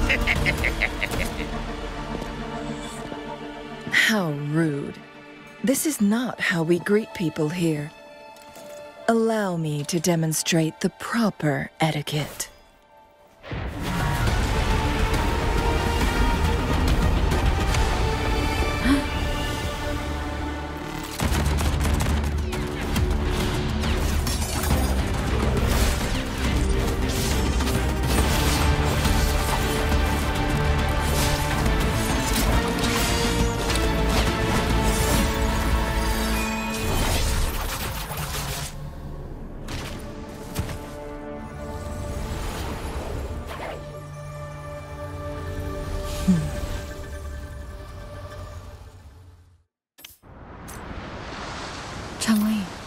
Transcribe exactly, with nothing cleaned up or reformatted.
How rude. This is not how we greet people here. Allow me to demonstrate the proper etiquette. Changli.